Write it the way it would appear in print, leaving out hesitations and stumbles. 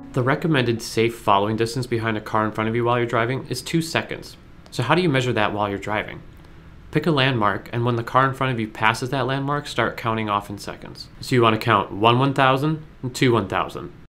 The recommended safe following distance behind a car in front of you while you're driving is 2 seconds. So how do you measure that while you're driving? Pick a landmark, and when the car in front of you passes that landmark, start counting off in seconds. So you want to count 1 1000 and 2 1000.